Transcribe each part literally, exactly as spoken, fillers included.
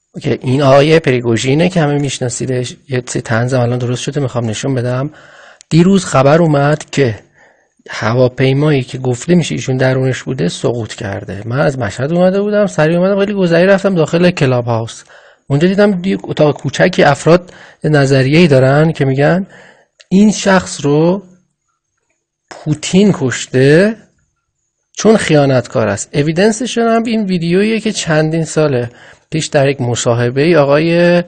که این آقای پریگوژینه که همه میشناسیدش، یه سی طنزم الان درست شده میخوام نشون بدم. دیروز خبر اومد که هواپیمایی که گفته میشه ایشون درونش بوده سقوط کرده. من از مشهد اومده بودم، سریع اومدم خیلی گذری رفتم داخل کلاب هاوس. اونجا دیدم یک اتاق کوچکی افراد نظریه‌ای دارن که میگن این شخص رو پوتین کشته چون خیانتکار است. اویدنسش هم این ویدیویی که چندین ساله پیش در یک مصاحبه ای آقای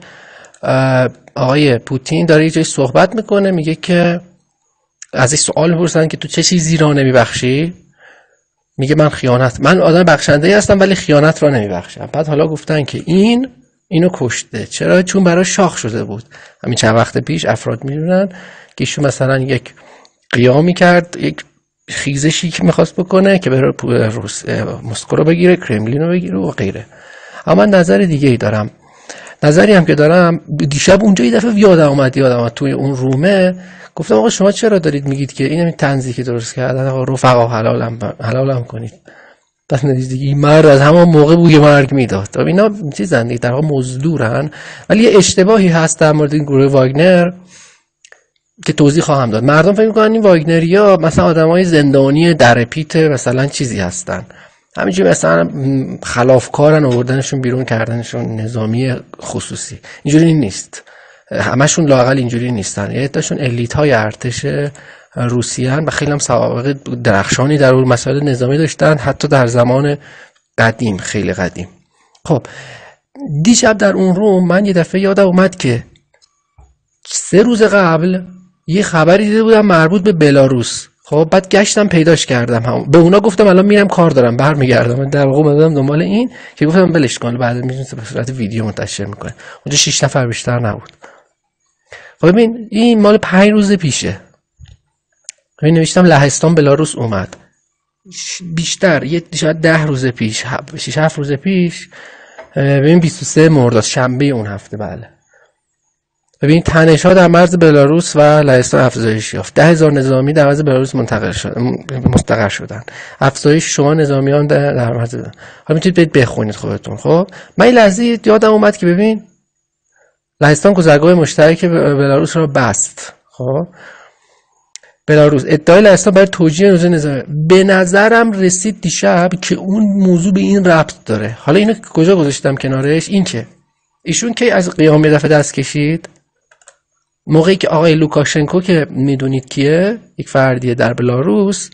آقای پوتین داره یه جای صحبت میکنه، میگه که از این سوال میپرسن که تو چه چیزی را نمیبخشی؟ میگه من خیانت من آدم بخشنده هستم ولی خیانت را نمیبخشم. بعد حالا گفتن که این اینو کشته. چرا؟ چون برای شاخ شده بود. همین چند وقت پیش افراد میدونن که ایشون مثلا یک قیامی کرد، یک خیزشی که میخواست بکنه که بره روس مسکو رو بگیره، کرملین رو بگیره و غیره. اما من نظر دیگه ای دارم. نظری هم که دارم، دیشب اونجا یه دفعه یادم اومد یادم اومد توی اون رومه گفتم آقا شما چرا دارید میگید که این همین طنزی که درست کردن آقا رفقا حلالم حلالم کنید. بعد دیگه این مرد از همون موقع بوی مرگ میداد. خب اینا چیزن دیگه، در واقع مزدورن. ولی یه اشتباهی هست در مورد این گروه واگنر که توضیح خواهم داد. مردم فکر می‌کنن این واگنریا مثلا آدمای زندانی در پیت مثلا چیزی هستن، همینجوری مثلا خلافکارن آوردنشون بیرون کردنشون نظامی خصوصی. اینجوری نیست، همشون لااقل اینجوری نیستن. یه عده‌شون الیت‌های ارتش روسیه و خیلی هم سوابق درخشانی در اون مسائل نظامی داشتن، حتی در زمان قدیم، خیلی قدیم. خب دیشب در اون روم من یه دفعه یادم اومد که سه روز قبل یه خبری دیده بودم مربوط به بلاروس. خب بعد گشتم پیداش کردم، هم به اونا گفتم الان میرم کار دارم برمیگردم. در واقع اومدم دنبال این که گفتم بلش کن، بعد میتونم به صورت ویدیو منتشر میکنه. اونجا شش نفر بیشتر نبود. خب ببین این مال پنج روز پیشه. ببین نوشتم لهستان بلاروس اومد. بیشتر یه شاید ده روز پیش، شش هفت روز پیش. ببین بیست و سه مرداد شنبه اون هفته. بله ببین تنش‌ها در مرز بلاروس و لهستان افزایش یافت. ده هزار نظامی در مرز بلاروس منتقل شد مستقر شدن. افزایش شما نظامیان در, در مرز. حالا میتونید برید بخونید خودتون. خب من این لحظه یادم اومد که ببین لهستان گذرگاه مشترک بلاروس را بست. خب بلاروس ادعای لهستان برای توجیه نظام نظامی به نظرم رسید دیشب که اون موضوع به این ربط داره. حالا اینو کجا گذاشتم کنارش؟ این که ایشون که از قیام یه دفعه دست کشید، موقعی که آقای لوکاشنکو که میدونید کیه، یک فردیه در بلاروس،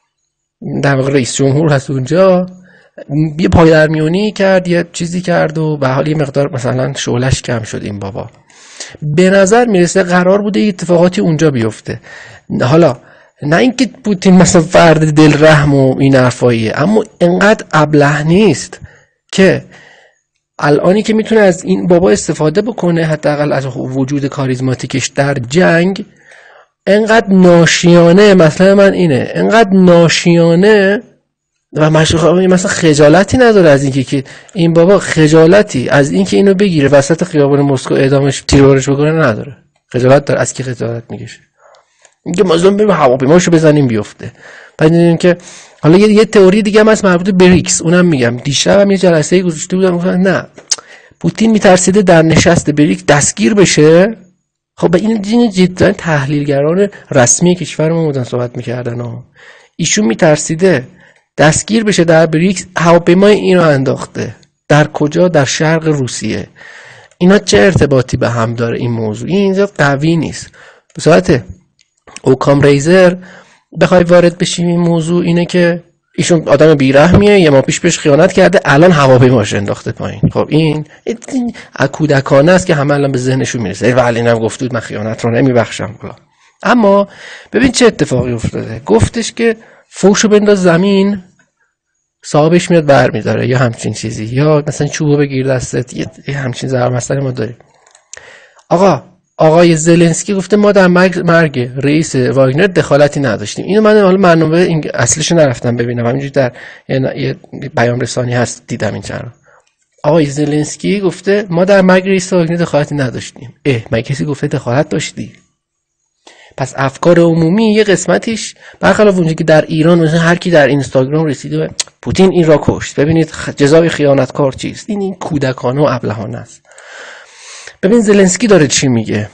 در واقع رئیس جمهور هست اونجا، یه پایدرمیونی کرد، یه چیزی کرد و به حال یه مقدار مثلا شعلش کم شد این بابا. به نظر میرسه قرار بوده یه اتفاقاتی اونجا بیفته. حالا نه اینکه پوتین مثلا فرد دل رحم و این حرفاییه، اما انقدر ابله نیست که الانی که میتونه از این بابا استفاده بکنه، حداقل از وجود کاریزماتیکش در جنگ. انقدر ناشیانه، مثلا من اینه، انقدر ناشیانه و مشروع مثلا خجالتی نداره از اینکه که این بابا خجالتی از اینکه اینو بگیره وسط خیابان مسکو اعدامش تیربارش بکنه نداره. خجالت داره. از کی خجالت میکشه؟ اینکه مظلوم بریم هواپیماشو بزنیم بیفته. بعد می‌بینیم که حالا یه, یه تئوری دیگه هم هست مربوط به بریکس، اونم میگم. دیشب هم یه جلسه گذاشته بودم گفتن نه پوتین میترسیده در نشست بریکس دستگیر بشه. خب این جین جدا تحلیلگران رسمی کشورمون بودن صحبت میکردن ها. ایشون میترسیده دستگیر بشه در بریکس. هواپیمای اینو انداخته در کجا؟ در شرق روسیه. اینا چه ارتباطی به هم داره این موضوع؟ این اینجا قوی نیست. به صورت اوکام ریزر بخوای وارد بشیم این موضوع اینه که ایشون آدم بیرحمیه، یه ما پیش پیش خیانت کرده، الان هواپیماش انداخته پایین. خب این این کودکانه است که همه الان به ذهنشون میرسه. ولی اینم گفت بود من خیانت رو نمیبخشم. اما ببین چه اتفاقی افتاده. گفتش که فوشو بنداز زمین صاحبش میاد برمیداره یا همچین چیزی، یا مثلا چوبو بگیر دستت، یه همچین ضرب مثلا ما داریم. آقا آقای زلنسکی گفته ما در مرگ, مرگ رئیس واگنر دخالتی نداشتیم. اینو من حالا منابع این اصلش نرفتم ببینم، همینجوری در یه بیان رسانی هست دیدم این چرا. آقای زلنسکی گفته ما در مرگ رئیس واگنر دخالتی نداشتیم. اه مگه کسی گفته دخالت داشتی؟ پس افکار عمومی یه قسمتیش برخلاف اونجایی که در ایران مثلا هر کی در اینستاگرام رسیده به پوتین این را کشت، ببینید جزای خیانتکار چیست، این این کودکانه و ابلهانه است. ببین زلنسکی داره چی میگه،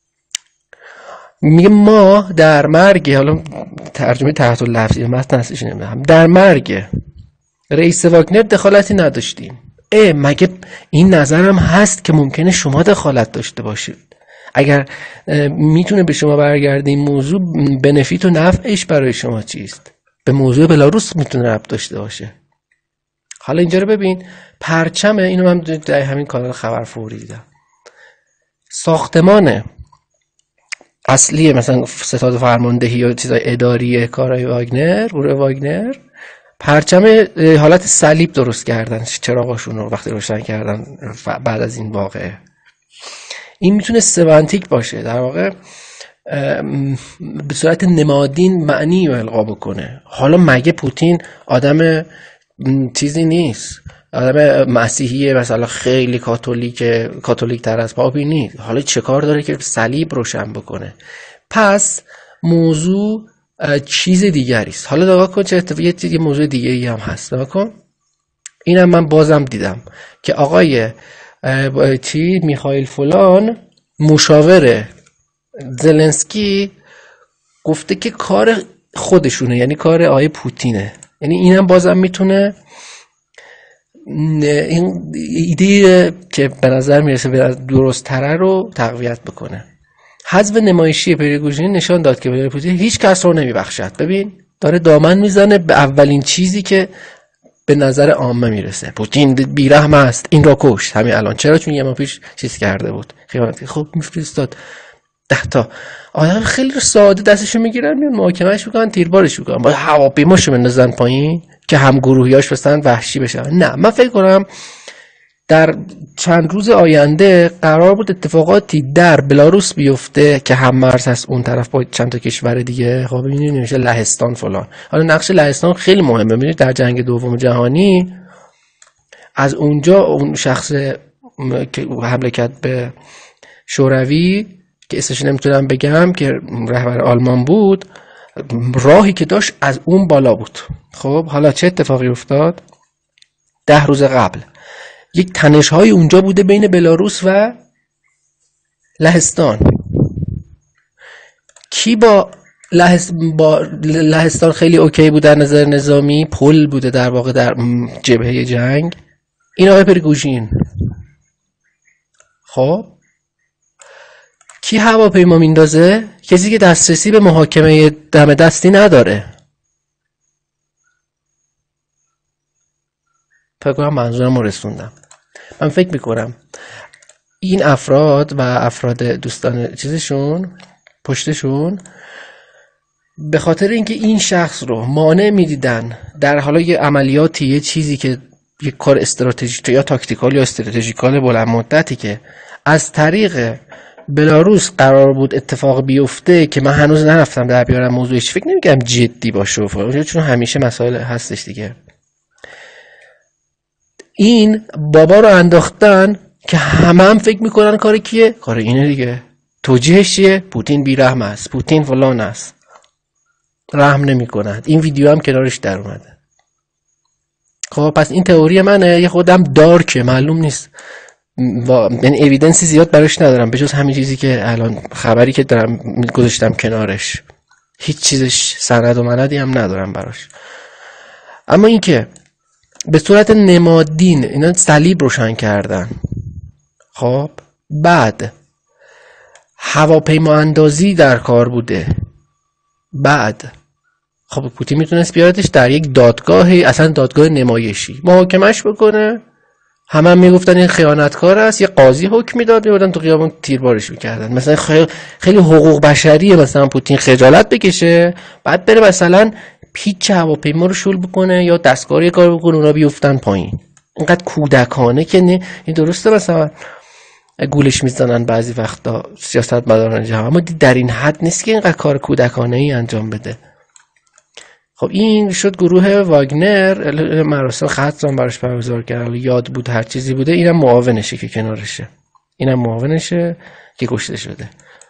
میگه ما در مرگ، حالا ترجمه تحت اللفظی متن هستش نمیدونم، در مرگ رئیس واگنر دخالتی نداشتیم. اه مگه این نظرم هست که ممکنه شما دخالت داشته باشید؟ اگر میتونه به شما برگرده این موضوع، بنفیت و نفعش برای شما چیست؟ به موضوع بلاروس میتونه ربط داشته باشه. حالا اینجا رو ببین، پرچمه، اینو من در همین کانال خبر فوری دیدم، ساختمان اصلی مثلا ستاد فرماندهی یا چیزای اداری کارهای واگنر، گروه واگنر، پرچم حالت صلیب درست کردن چراغاشون رو وقتی روشن کردن بعد از این واقعه. این میتونه سمانتیک باشه، در واقع به صورت نمادین معنی القا بکنه. حالا مگه پوتین آدم چیزی نیست، آدم مسیحیه مثلا خیلی کاتولیک کاتولیک تر از پاپی نیست، حالا چه کار داره که صلیب روشن بکنه؟ پس موضوع چیز دیگری است. حالا نگاه کن چه اتفاقی، یه موضوع دیگه ای هم هست. نگاه کن، اینم من بازم دیدم که آقای چی میخائیل فلان مشاور زلنسکی گفته که کار خودشونه، یعنی کار آقای پوتینه. یعنی اینم بازم میتونه این ایده که به نظر میرسه درست تره رو تقویت بکنه. حذف نمایشی پریگوژین نشان داد که ولادیمیر پوتین هیچ کس رو نمیبخشد. ببین داره دامن میزنه به اولین چیزی که به نظر عامه میرسه، پوتین بیرحم است، این را کشت همین الان. چرا؟ چون یه ماه پیش چیز کرده بود، خیانت. خب میفرستاد ده تا آدم خیلی ساده دستشو میگیرن میان محاکمهش میکنن، تیربارش میکنن، با هواپیماشو بندازن پایین که هم گروهیاش بسن وحشی بشن. نه، من فکر کنم در چند روز آینده قرار بود اتفاقاتی در بلاروس بیفته که هم مرز هست اون طرف با چند تا کشور دیگه. خب ببینید نمیشه لهستان فلان. حالا نقش لهستان خیلی مهمه. ببینید در جنگ دوم جهانی از اونجا اون شخص که حمله کرد به شوروی که اسمش نمیتونم بگم که رهبر آلمان بود، راهی که داشت از اون بالا بود. خب حالا چه اتفاقی افتاد؟ ده روز قبل یک تنش های اونجا بوده بین بلاروس و لهستان. کی با, لهست... با لهستان خیلی اوکی بود در نظر نظامی؟ پل بوده در واقع در جبهه جنگ، این آقای پریگوژین. خب کی هواپیما میندازه؟ کسی که دسترسی به محاکمه دم دستی نداره. فکر کنم منظورم رو رسوندم. من فکر میکنم این افراد و افراد دوستان چیزشون پشتشون به خاطر اینکه این شخص رو مانع میدیدن در حالا یه عملیاتی، یه چیزی که یه کار استراتژیک یا تاکتیکال یا استراتژیکال بلند مدتی که از طریق بلاروس قرار بود اتفاق بیفته که من هنوز نرفتم در بیارم موضوعش، فکر نمیگم جدی باشه چون همیشه مسائل هستش دیگه. این بابا رو انداختن که همه هم فکر میکنن کار کیه؟ کار اینه دیگه. توجیهش چیه؟ پوتین بیرحم است، پوتین فلان است، رحم نمی کند. این ویدیو هم کنارش در اومده. خب پس این تئوری منه، یه خودم دارکه، معلوم نیست، یعنی اویدنسی زیاد براش ندارم به جز همین چیزی که الان خبری که دارم گذاشتم کنارش، هیچ چیزش سند و مندی هم ندارم براش. اما این که به صورت نمادین اینا صلیب روشن کردن، خب بعد هواپیما اندازی در کار بوده، بعد خب پوتین میتونست بیاردش در یک دادگاهی، اصلا دادگاه نمایشی محاکمش بکنه، همه هم میگفتن این خیانتکار است، یه قاضی حکم میداد، میبردن تو خیابون تیربارش میکردن. مثلا خیلی, خیلی حقوق بشریه مثلا پوتین خجالت بکشه، بعد بره مثلا پیچ هواپیما رو شل بکنه یا دستکاری کار بکنه اونا بیفتن پایین. اینقدر کودکانه که نه. این درسته مثلا گولش میزنن بعضی وقتا سیاستمداران جهان، اما در این حد نیست که اینقدر کار کودکانه ای انجام بده. خب این شد گروه واگنر. مراسم ختم براش برگزار کرد، یاد بود هر چیزی بوده. اینم معاونشه که کنارشه، اینم معاونشه که کشته شده.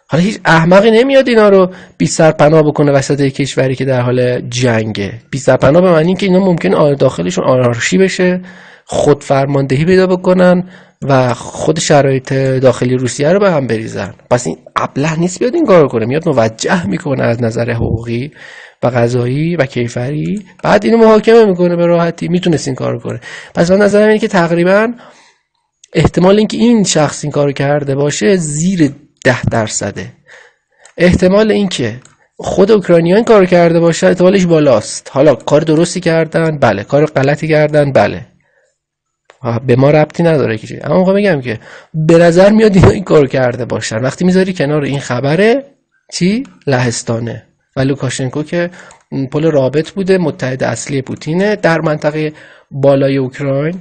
حالا هیچ احمقی نمیاد اینا رو بی سرپناه بکنه وسط کشوری که در حال جنگه. بی سرپناه به معنی که اینا ممکنه داخلشون آنارشی بشه، خود فرماندهی پیدا بکنن و خود شرایط داخلی روسیه رو به هم بریزن. پس این ابله نیست بیاد این کارو کنه، میاد موجه میکنه از نظر حقوقی و قضایی و کیفری، بعد اینو محاکمه میکنه به راحتی. میتونست این کارو کنه. پس من نظرم اینه که تقریبا احتمال اینکه این شخص این کارو کرده باشه زیر ده درصده. احتمال اینکه خود اوکراینیان این کارو کرده باشه احتمالش بالاست. حالا کار درستی کردن بله، کار غلطی کردن بله، به ما ربطی نداره که. اما میخوام بگم که به نظر میاد اینا این کارو کرده باشن. وقتی میذاری کنار این خبره چی؟ لهستانه و لوکاشنکو که پل رابط بوده، متحد اصلی پوتینه در منطقه بالای اوکراین،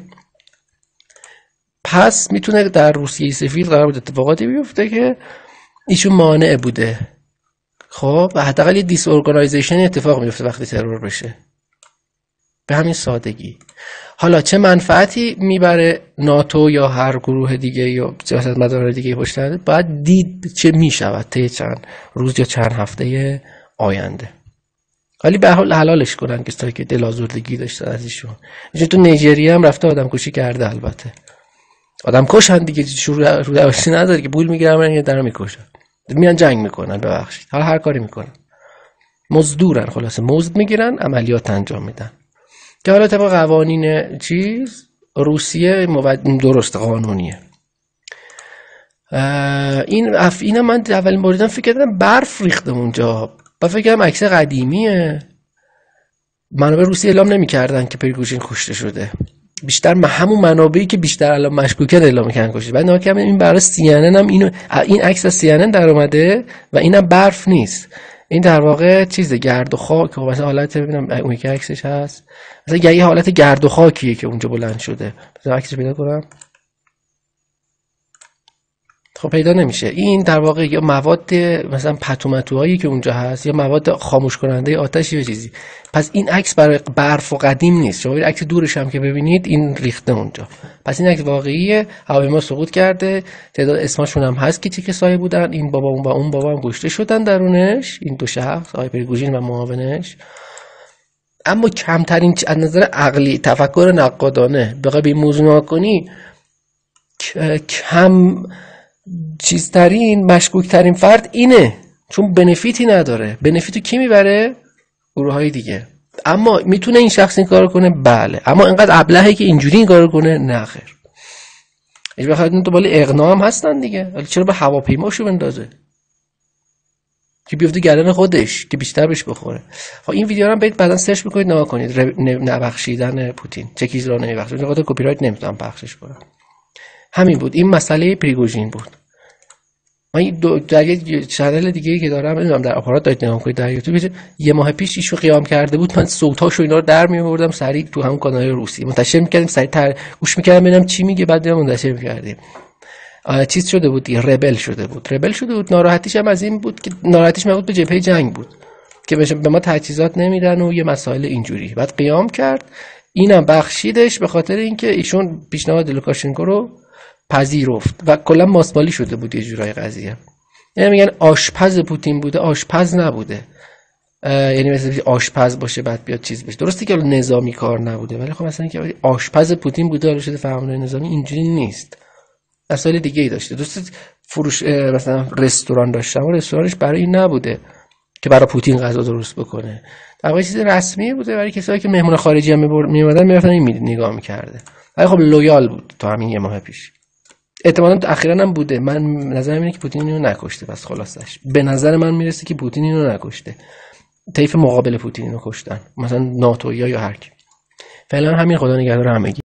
پس میتونه در روسیه سفید قرار بود اتفاقاتی بیفته که ایشون مانع بوده. خب و حداقل یه دیس ارگانایزیشن اتفاق میفته وقتی ترور بشه، به همین سادگی. حالا چه منفعتی میبره ناتو یا هر گروه دیگه یا سیاست مدار دیگه پشت سر، باید دید چه میشود طی چند روز یا چند هفته آینده. ولی به حال حلالش کنن کسایی که دل آزردگی داشتن از ایشون. اینجا تو نیجریه هم رفته آدم کشی کرده، البته آدم کشن دیگه، شروع رو داشتی نداره که پول میگیرن من یه در میکشن، میان جنگ میکنن، ببخشید حالا هر کاری میکنن، مزدورن، خلاصه مزد میگیرن، عملیات انجام میدن که حالا طبق قوانین چیز روسیه مود... درست قانونیه. این اف اینم من اولین بار دیدم فکر کردم برف ریخته اونجا، با فکر کردم عکس قدیمیه. منابع روسیه اعلام نمی‌کردن که پریگوژین کشته شده، بیشتر همون منابعی که بیشتر الان مشکوکن اعلام می‌کردن کشته. بعد ناگهان این برای سی ان ان هم اینو این عکس از سی ان ان در اومده و اینم برف نیست، این در واقع چیزه گرد و خاک. مثلا حالت ببینم اون که عکسش هست، مثلا یه حالت گرد و خاکیه که اونجا بلند شده. مثلا عکسش پیدا کنم، خب پیدا نمیشه. این در واقع یا مواد مثلا پتومتوهایی که اونجا هست یا مواد خاموش کننده آتشی و چیزی. پس این عکس برای برف و قدیم نیست. شما این عکس دورش هم که ببینید این ریخته اونجا. پس این عکس واقعیه، هواپیما سقوط کرده، تعداد اسمشون هم هست که چه کسایی بودن، این بابا اون با اون بابا هم کشته شدن درونش، این دو شخص آقای پریگوژین و معاونش. اما کمترین از نظر عقلی تفکر نقادانه بخوای به این موضوع نگاه کنی، کم چیزترین مشکوکترین فرد اینه، چون بنفیتی نداره. بنفیتو کی میبره؟ گروه های دیگه. اما میتونه این شخص این کارو کنه؟ بله. اما اینقدر ابلهه که اینجوری این کارو کنه؟ نه خیر. اگه بخاطر این تو بالا اقنا هم هستن دیگه، ولی چرا به هواپیماشو بندازه که بیفته گردن خودش که بیشتر بهش بخوره؟ خب این ویدیو رو هم برید بعداً سرچ بکنید نگاه کنید، نبخشیدن پوتین، چه چیزی رو نمیبخشه. به خاطر کپی رایت نمیتونم پخشش کنم. همین بود، این مسئله پریگوژین بود. من دو در یه چنل دیگه که دارم، نمیدونم در آپارات دارید نگاه کنید در یوتیوب، یه ماه پیش ایشو قیام کرده بود، من صوتاشو اینا رو در میآوردم سریع تو همون کانال روسی منتشر می‌کردیم، سریع تر گوش می‌کردم ببینم چی میگه، بعد منتشر می‌کردیم. چیز شده بود دیگه، ربل شده بود ربل شده بود ناراحتیش هم از این بود که ناراحتیش مربوط به جبهه جنگ بود که به ما تجهیزات نمیدن و یه مسائل اینجوری. بعد قیام کرد، اینم بخشیدش به خاطر اینکه ایشون پیشنهاد لوکاشنکو رو پذیرفت و کلا ماسمالی شده بود یه جورای قضیه. یعنی میگن آشپز پوتین بوده، آشپز نبوده. یعنی مثلا آشپز باشه بعد بیاد چیز بشه. درسته که نظامی کار نبوده، ولی خب مثلا که آشپز پوتین بوده حالا شده فرمانده نظامی، اینجوری نیست. مسائل دیگه ای داشته. درسته فروش مثلا رستوران داشته، اما رستورانش برای این نبوده که برای پوتین غذا درست بکنه. در واقع چیز رسمی بوده برای کسایی که مهمون خارجی هم میومدن میرفتن این نگاه می‌کرده. ولی خب لویال بود تا همین یه ماه پیش. احتمالاً اخیراً هم بوده. من نظرم اینه که پوتین اینو نکشته. پس خلاصش به نظر من میرسه که پوتین اینو نکشته. طیف مقابل پوتین اینو کشتن، مثلا ناتویا یا هر کی. فعلا همین، خدا نگهدار همگی.